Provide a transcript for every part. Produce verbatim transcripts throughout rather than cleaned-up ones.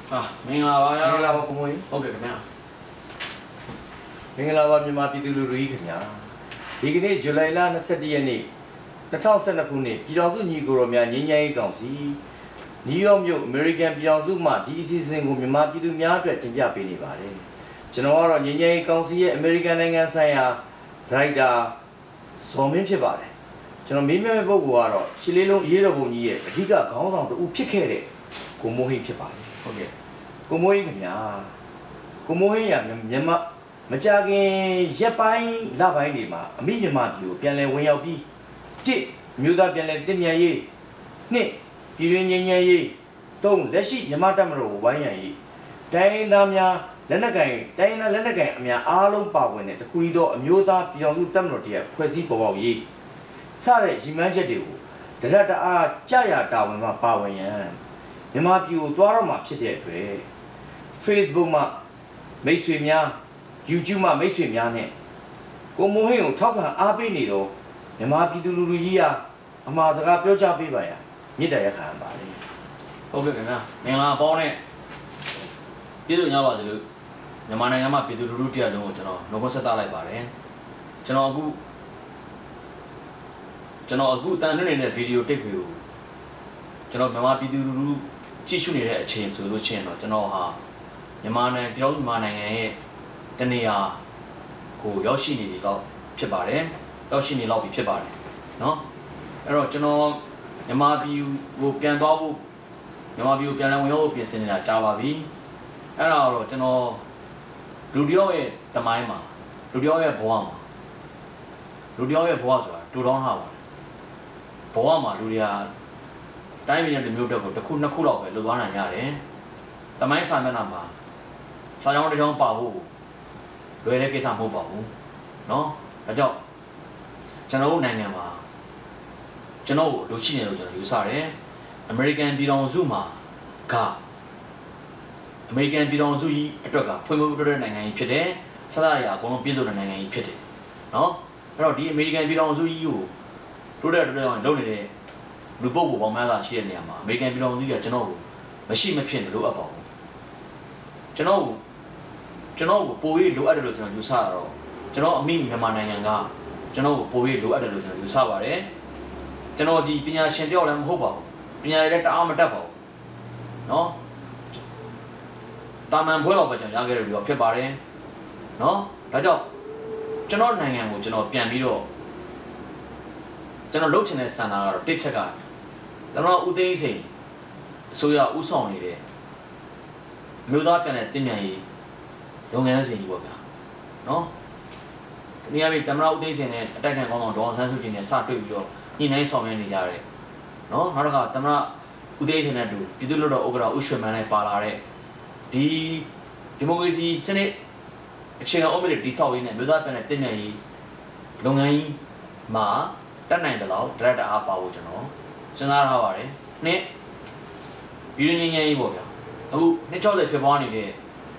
ဟာမင်္ဂလာပါဗျာမင်္ဂလာပါကိုမွေးဟုတ်ကဲ့ခင်ဗျာမင်္ဂလာပါမြန်မာပြည်သူလူထုကြီးခင်ဗျာဒီကနေ့ဇူလိုင်လ၂၁ရက်နေ့၂၀၁၂ခုနှစ်ပြည်တော်စုညီကိုတော်များငြိမ်းချမ်းရေးကောင်စီနယူးယောက်မြို့အမေရိကန်ပြည်တော်စုမှဒီအစီအစဉ်ကိုမြန်မာပြည်သူများအတွက်တင်ပြပေးနေပါတယ်ကျွန်တော်ကတော့ငြိမ်းချမ်းရေးကောင်စီရဲ့အမေရိကန်နိုင်ငံဆိုင်ရာဒရိုက်တာဇော်မင်းဖြစ်ပါတယ်ကျွန်တော်မေးမြန်းမဲ့ပုဂ္ဂိုလ်ကတော့ရှစ်လေးလုံးအရေးတော်ပုံကြီးရဲ့အဓိကခေါင်းဆောင်တူဖြစ်ခဲ့တဲ့ကိုမိုးဟိတ်ဖြစ်ပါတယ်ဟုတ်ကဲ့ကိုမိုးဟိတ်ခင်ဗျာကိုမိုးဟိတ်ရမြန်မာမကြခင်ရက်ပိုင်းလပိုင်းတွေမှာအမိမြန်မာပြည်ကိုပြန်လည်ဝင်ရောက်ပြီးတစ်မြို့သားပြန်လည်တည်မြဲရေးနှစ်ပြည်တွင်းငြိမ်းချမ်းရေးသုံးလက်ရှိမြန်မာတပ်မတော်ကိုဝိုင်းရံရေးတိုင်းရင်းသားများလက်နက်ကိုင်တိုင်းရင်းသားလက်နက်ကိုင်အများအားလုံးပါဝင်တဲ့တခုတည်းသောအမျိုးသားပြည်တော်စုတပ်မတော်တည်းဖွဲ့စည်းပေါ်ပေါက်ရေးစတဲ့ရည်မှန်းချက်တွေကိုတရတအားကြာရတာဝန်မှာပါဝင်ရန်မြန်မာပြည်ကိုသွားတော့မှာဖြစ်တဲ့အတွက် Facebook မှာမိတ်ဆွေများ YouTube မှာမိတ်ဆွေများနဲ့ကိုမိုးဟိန်ကိုထောက်ခံအားပေးနေတော့မြန်မာပြည်သူလူထုကြီးဟာအမှားစကားပြောကြပေးပါရမြစ်တရခံပါလေဟုတ်ကဲ့ခင်ဗျာမင်္ဂလာပေါင်းနဲ့ပြည်သူများပါစေလို့မြန်မာနိုင်ငံမှာပြည်သူလူထုတရားလုံးကိုကျွန်တော်နှုတ်ဆက်သလိုက်ပါတယ်ကျွန်တော်အခုကျွန်တော်အခုတန်နေတဲ့ဗီဒီယိုတိတ်ကိုကျွန်တော်မြန်မာပြည်သူလူထုကြည့်ရှုနေတဲ့အချိန်ဆိုလို့ချင်းတော့ကျွန်တော်ဟာမြန်မာနိုင်ငံပြောင်းမြန်မာနိုင်ငံရဲ့တနေရာကိုရောက်ရှိနေပြီတော့ဖြစ်ပါတယ်ရောက်ရှိနေတော့ပြီဖြစ်ပါတယ်เนาะအဲ့တော့ကျွန်တော်မြန်မာပြည်ကိုပြန်သွားဖို့မြန်မာပြည်ကိုပြန်လည်ဝင်ရောက်ဖို့ပြင်ဆင်နေတာကြာပါပြီအဲ့ဒါတော့ကျွန်တော်လူတယောက်ရဲ့တမိုင်းမှာလူတယောက်ရဲ့ဘဝမှာလူတယောက်ရဲ့ဘဝဆိုတာတူတောင်းထားပါတယ်ဘဝမှာလူတွေကတိုင်းပြည်နဲ့လူမျိုးတက်ကိုတစ်ခုနှစ်ခုလောက်ပဲလိုသွားနိုင်ရတယ်တမိုင်းစာမျက်နှာမှာစာကြောင်းတစ်ကြောင်းပါဖို့လွယ်တဲ့ကိစ္စမဟုတ်ပါဘူးเนาะဒါကြောင့်ကျွန်တော်တို့နိုင်ငံမှာကျွန်တော်တို့လူရှိနေလို့ကျွန်တော်ယူဆတယ်အမေရိကန်ပြည်ထောင်စုမှာကအမေရိကန်ပြည်ထောင်စုကြီးအတွက်ကဖွံ့ဖြိုးတိုးတက်တဲ့နိုင်ငံကြီးဖြစ်တယ်ဆသရာအကုန်လုံးပြည့်စုံတဲ့နိုင်ငံကြီးဖြစ်တယ်เนาะအဲ့တော့ဒီအမေရိကန်ပြည်ထောင်စုကြီးကိုတိုးတက်တိုးတက်အောင်လုပ်နေတဲ့လူပုဂ္ဂိုလ်ပေါင်းများစွာရှိတဲ့နေရာမှာအမေရိကန်ပြည်ထောင်စုကြီးကကျွန်တော်ကိုမရှိမဖြစ်လို့အပ်ပါဘူးကျွန်တော်ကိုကျွန်တော်ကိုပိုပြီးလိုအပ်တယ်လို့ကျွန်တော်ယူဆတာတော့ကျွန်တော်အမိမြန်မာနိုင်ငံကကျွန်တော်ကိုပိုပြီးလိုအပ်တယ်လို့ကျွန်တော်ယူဆပါတယ်ကျွန်တော်ဒီပညာရှင်တယောက်လည်းမဟုတ်ပါဘူးပညာရေးလည်းတအားမတတ်ပါဘူးเนาะတာမန်ဘွဲတော့ပဲကျွန်တော်ရခဲ့တယ်လို့ဖြစ်ပါတယ်เนาะဒါကြောင့်ကျွန်တော်နိုင်ငံကိုကျွန်တော်ပြန်ပြီးတော့ကျွန်တော်လုပ်ချင်တဲ့စံနာကတော့တစ်ချက်ကကျွန်တော်ဦးသိန်းစိန်အစိုးရဦးဆောင်နေတဲ့မြို့သားပြန်တဲ့တည်မြဲရေးလုပ်ငန်းစဉ်ကြီးပေါ့ဗျာเนาะဒီနေ့အပြင်တမရဦးသိန်းစိန်နဲ့အတိုက်ခံကောင်းဆောင်ဒေါ်အောင်ဆန်းစုကြည်နဲ့စတွေ့ပြီးတော့ညှိနှိုင်းဆောင်ရွက်နေကြတယ်เนาะနောက်တစ်ခါတမရဦးသိန်းစိန်နဲ့တူပြည်သူ့လွှတ်တော်ဥက္ကဋ္ဌဦးရွှေမန်းနဲ့ပါလာတဲ့ဒီဒီမိုကရေစီစနစ်အခြေခံအုတ်မြစ်တိဆောက်ရေးနဲ့မြို့သားပြန်တဲ့တည်မြဲရေးလုပ်ငန်းကြီးမှာတက်နိုင်တယ်လို့ဒရက်တာအားပါဖို့ကျွန်တော်စဉ်းစားထားပါတယ်နှစ်ပြည်ရင်းငင်းငယ်ရေးပေါ့ဗျာအခုနှစ်၆၀ဖြစ်ပွားနေတဲ့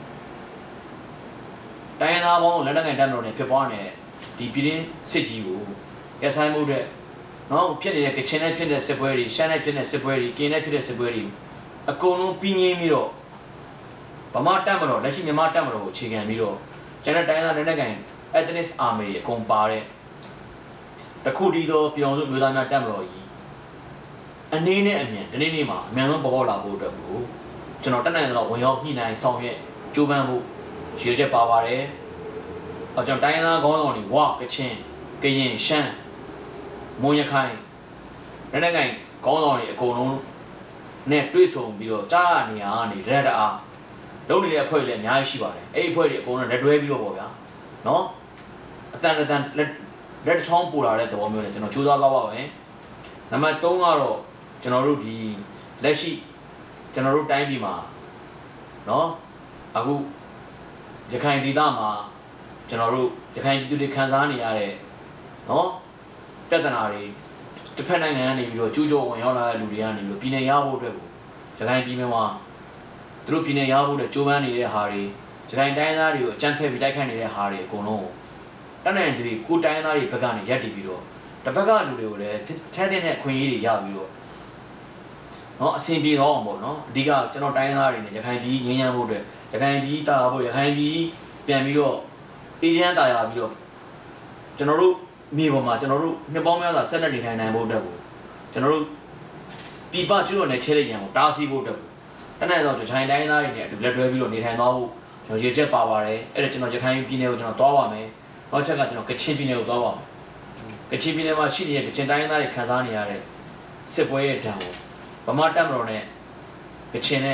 တိုင်းရင်းသားပေါင်းလက်နက်ကိုင်တပ်မတော်နဲ့ဖြစ်ပွားနေတဲ့ဒီပြည်ရင်းစစ်ကြီးကိုရဆိုင်မှုတဲ့နော်ဖြစ်နေတဲ့ကချင်နဲ့ဖြစ်တဲ့စစ်ပွဲတွေရှမ်းနဲ့ဖြစ်တဲ့စစ်ပွဲတွေကင်းနဲ့ဖြစ်တဲ့စစ်ပွဲတွေအကုန်လုံးပြီးငင်းပြီးတော့ဗမာတပ်မတော်လက်ရှိမြန်မာတပ်မတော်ကိုအခြေခံပြီးတော့ကျန်တဲ့တိုင်းရင်းသားလက်နက်ကိုင် ethnic army တွေအကုန်ပါတဲ့တခုတည်းသောပြည်အောင်စုမျိုးသားများတပ်မတော်ကြီးအနေနဲ့အမြန်ဒီနေ့နေ့မှာအမြန်ဆုံးပေါ်ပေါက်လာဖို့အတွက်ကိုကျွန်တော်တက်နိုင်တော့ဝင်ရောက်ညှိနှိုင်းဆောင်ရွက်ကြိုးပမ်းဖို့ရည်ရွယ်ချက်ပါပါတယ်။အကြောင်းတိုင်းရင်းသားခေါင်းဆောင်တွေဝကချင်ကရင်ရှမ်းမွန်ရခိုင်လက်နက်ကိုင်ခေါင်းဆောင်တွေအကုန်လုံးနဲ့တွေ့ဆုံပြီးတော့ကြားရနေရကနေရက်တအားလုပ်နေတဲ့အဖွဲ့တွေလည်းအများကြီးရှိပါတယ်။အဲ့ဒီအဖွဲ့တွေအကုန်လုံးလက်တွဲပြီးတော့ပေါ့ဗျာ။နော်အတန်အတန်လက်လက်ချောင်းပူလာတဲ့သဘောမျိုးနဲ့ကျွန်တော်ကြိုးစားသွားပါမယ်။နံပါတ်၃ကတော့ကျွန်တော်တို့ဒီလက်ရှိကျွန်တော်တို့တိုင်းပြည်မှာနော်အခုရခိုင်ဒေသမှာကျွန်တော်တို့ရခိုင်ပြည်သူတွေခံစားနေရတဲ့နော်ပြဿနာတွေတစ်ဖက်နိုင်ငံကနေပြီးတော့ကျူးကျော်ဝင်ရောက်လာတဲ့လူတွေကနေပြီးပြည်내ရဖို့အတွက်ကိုရခိုင်ပြည်နယ်မှာသူတို့ပြည်내ရဖို့အတွက်ကြိုးပမ်းနေတဲ့ဟာတွေရခိုင်တိုင်းသားတွေကိုအကြမ်းဖက်ပြီးတိုက်ခိုက်နေတဲ့ဟာတွေအကုန်လုံးတန်းနိုင်သူတွေကိုတိုင်းသားတွေဘက်ကနေရပ်တည်ပြီးတော့တစ်ဘက်ကလူတွေကိုလည်းထဲထဲနဲ့ခွင့်ရေးတွေရပြီးတော့နော်အဆင်ပြေတော့အောင်ပေါ့နော်အဓိကကျွန်တော်တိုင်းသားတွေနဲ့ရခိုင်ပြည်ငင်းရမ်းဖို့အတွက်ရခိုင်ပြည်တာဖို့ရခိုင်ပြည်ပြန်ပြီးတော့အေဂျင့်တာရပြီးတော့ကျွန်တော်တို့မြေပေါ်မှာကျွန်တော်တို့နှစ်ပေါင်းများစွာဆက်လက်နေထိုင်နိုင်ဖို့အတွက်ကိုကျွန်တော်တို့ပြည်ပကျွတ်တော်နဲ့ချဲတဲ့ရန်ကိုတားဆီးဖို့အတွက်တနက်တော့ကျွန်တော်တိုင်းသားတွေနဲ့အတူလက်တွဲပြီးတော့နေထိုင်သွားဖို့ကျွန်တော်ရေချက်ပါပါတယ်အဲ့ဒါကျွန်တော်ရခိုင်ပြည်နယ်ကိုကျွန်တော်သွားပါမယ်နောက်ချက်ကကျွန်တော်ကချင်ပြည်နယ်ကိုသွားပါမယ်ကချင်ပြည်နယ်မှာရှိနေတဲ့ကချင်တိုင်းသားတွေခံစားနေရတဲ့စစ်ပွဲရဲ့ဒဏ်ကိုဗမာတပ်မတော်နဲ့ကချင်နဲ့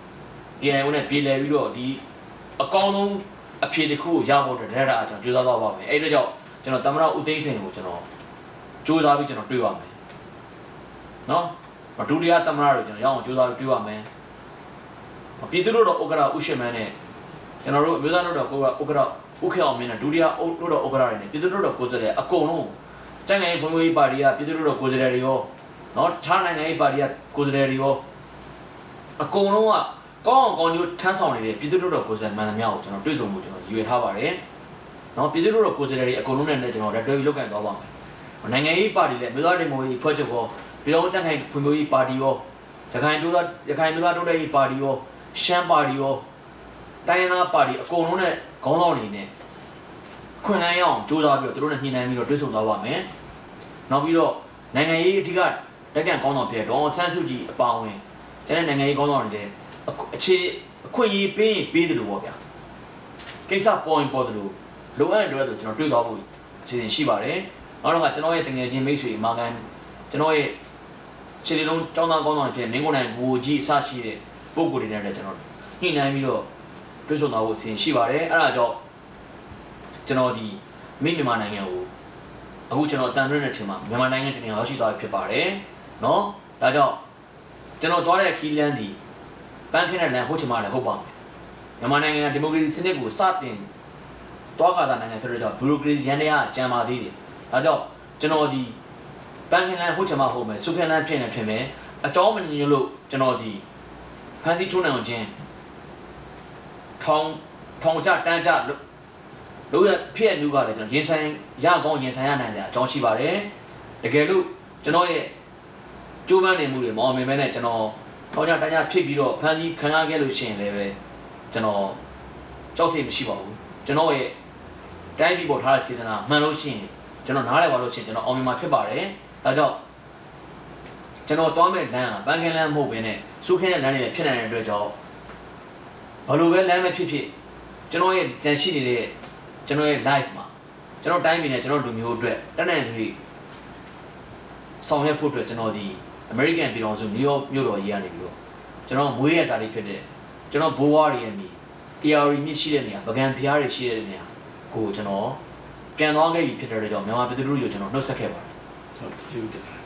K I O နဲ့ပြည်လည်ပြီးတော့ဒီအကောင်းဆုံးအဖြေတစ်ခုကိုရဖို့အတွက်ဒါဒါကျွန်တော်ကြိုးစားသွားပါမယ်အဲ့ဒါကြောင့်ကျွန်တော်တမရဦးသိန်းစင်ကိုကျွန်တော်ကြိုးစားပြီးကျွန်တော်တွေ့ပါမယ်နော်ဒုတိယတမရကိုကျွန်တော်ရအောင်ကြိုးစားပြီးတွေ့ပါမယ်ပြည်သူ့တော်ဥက္ကရာဥရှိမန်းနဲ့ကျွန်တော်တို့အမျိုးသားတို့တော်ဥက္ကရာဥခေအောင်မင်းနဲ့ဒုတိယတို့တော်ဥက္ကရာတွေနဲ့ပြည်သူ့တော်ကိုယ်စားလှယ်အကုန်လုံးကျန်ငယ်ဘုံဘွေးပါတီကပြည်သူ့တော်ကိုယ်စားလှယ်တွေရောနော်ခြားနိုင်ငံရေးပါတီကကိုယ်စားလှယ်တွေရောအကုန်လုံးကကောင်းအောင်ကောင်းကျိုးထမ်းဆောင်နေတဲ့ပြည်သူ့တော်ကိုယ်စားလှယ်မှန်သမျှကိုကျွန်တော်တွေ့ဆုံမှုကျွန်တော်ရည်ရွယ်ထားပါတယ်နော်ပြည်သူ့တော်ကိုယ်စားလှယ်တွေအကုန်လုံးနဲ့ကျွန်တော်လက်တွဲပြီးလုပ်ကိုင်သွားပါမယ်နိုင်ငံရေးပါတီလည်းမြို့သားဒီမိုကရေစီဖွဲ့ချုပ်ရောပြည်တော်ကျန်ငယ်ဖွံ့ဖြိုးရေးပါတီရောရခိုင်မြို့သားရခိုင်မြို့သားတိုးတက်ရေးပါတီရောရှမ်းပါတီရောတိုင်းရင်းသားပါတီအကုန်လုံးနဲ့ခေါင်းဆောင်တွေနဲ့ခွင့်လန်းရအောင်ကြိုးစားပြီးတော့သူတို့နဲ့ညှိနှိုင်းပြီးတော့တွေ့ဆုံသွားပါမယ်နောက်ပြီးတော့နိုင်ငံရေးအဓိကတက်ကန်ကောင်းဆောင်ဖြစ်တော့ဆန်းစုကြည်အပါအဝင်ကျန်တဲ့နိုင်ငံရေးကောင်းဆောင်တွေလည်းအခြေအခွင့်အရေးပေးရင်ပေးတယ်လို့ပေါ့ဗျာကိစ္စပေါ်ရင်ပေါ်တယ်လို့လိုအပ်တယ်လို့ကျွန်တော်တွေ့သွားဖို့အစီအစဉ်ရှိပါတယ်နောက်တော့ကကျွန်တော်ရဲ့တငယ်ချင်းမိတ်ဆွေအမာကန်ကျွန်တော်ရဲ့ခြေလေးလုံးចောင်းသားကောင်းဆောင်ဖြစ်မင်းကိုနိုင်ဘူကြီးအစရှိတဲ့ပုံကိုယ်တွေနဲ့လည်းကျွန်တော်ညှိနှိုင်းပြီးတော့တွေ့ဆုံသွားဖို့အစီအစဉ်ရှိပါတယ်အဲ့ဒါကြောင့်ကျွန်တော်ဒီမိမြန်မာနိုင်ငံကိုအခုကျွန်တော်အတန်လွှင့်တဲ့ချိန်မှာမြန်မာနိုင်ငံတနေရာရောက်ရှိသွားပြီဖြစ်ပါတယ်နော်ဒါကြောင့်ကျွန်တော်သွားတဲ့ခီးလန်းဒီပန်းခင်းတဲ့လမ်းဟုတ်ချင်မှလည်းဟုတ်ပါမယ်မြန်မာနိုင်ငံဒီမိုကရေစီစနစ်ကိုစတင်သွားကားတာနိုင်ငံဖြစ်တဲ့ကြောင့်ဘီရိုကရေစီရန်တရားကြံပါသေးတယ်ဒါကြောင့်ကျွန်တော်ဒီပန်းခင်းလမ်းဟုတ်ချင်မှဟုတ်မယ်စုခင်းလမ်းဖြစ်နေဖြစ်မယ်အကြောင်းမညွှန်လို့ကျွန်တော်ဒီဖန်စီချိုးနိုင်အောင်ချင်းထောင်ထောင်ကြတန်းကြလို့ရဖြစ်အမှုကလည်းကျွန်တော်ရင်ဆိုင်ရကောင်းရင်ဆိုင်ရနိုင်တဲ့အကြောင်းရှိပါတယ်တကယ်လို့ကျွန်တော်ရဲ့ကျိုးပန်းနေမှုတွေမအောင်မြင်မဲနဲ့ကျွန်တော်ထောင်ကြတန်းကြဖြစ်ပြီးတော့ဖန်စီခံရခဲ့လို့ရှိရင်လည်းပဲကျွန်တော်ကြောက်စိတ်မရှိပါဘူးကျွန်တော်ရဲ့တိုင်းပြည်ပေါ်ထားတဲ့စေတနာမှန်လို့ရှိရင်ကျွန်တော်နားလည်ပါလို့ရှိရင်ကျွန်တော်အောင်မြင်မှာဖြစ်ပါတယ်ဒါကြောင့်ကျွန်တော်သွားမဲ့လမ်းကပန်းခင်းလမ်းမဟုတ်ဘဲနဲ့စုခင်းတဲ့လမ်းတွေဖြစ်နေတဲ့အတွက်ကြောင့်ဘာလို့ပဲလမ်းမဖြစ်ဖြစ်ကျွန်တော်ရဲ့ကြံရှိနေတဲ့ကျွန်တော်ရဲ့ live မှာကျွန်တော်တိုင်းပြည်နဲ့ကျွန်တော်လူမျိုးအတွက်တနင်္ဂနွေဆောင်ရွက်ဖို့အတွက်ကျွန်တော်ဒီ American ပြည်တော်စု New York မြို့တော်ကြီးကနေပြီးတော့ကျွန်တော်မွေးရစာလေးဖြစ်တဲ့ကျွန်တော်ဘိုးဘွားတွေရဲ့မြေ A R မြစ်ရှိတဲ့နေရာပကံဖျားတွေရှိတဲ့နေရာကိုကျွန်တော်ပြန်သွားခဲ့ပြီဖြစ်တဲ့အတွက်ကြောင့်မြန်မာပြည်သူလူထုကိုကျွန်တော်နှုတ်ဆက်ခဲ့ပါတယ်ဟုတ်ကျေးဇူးတင်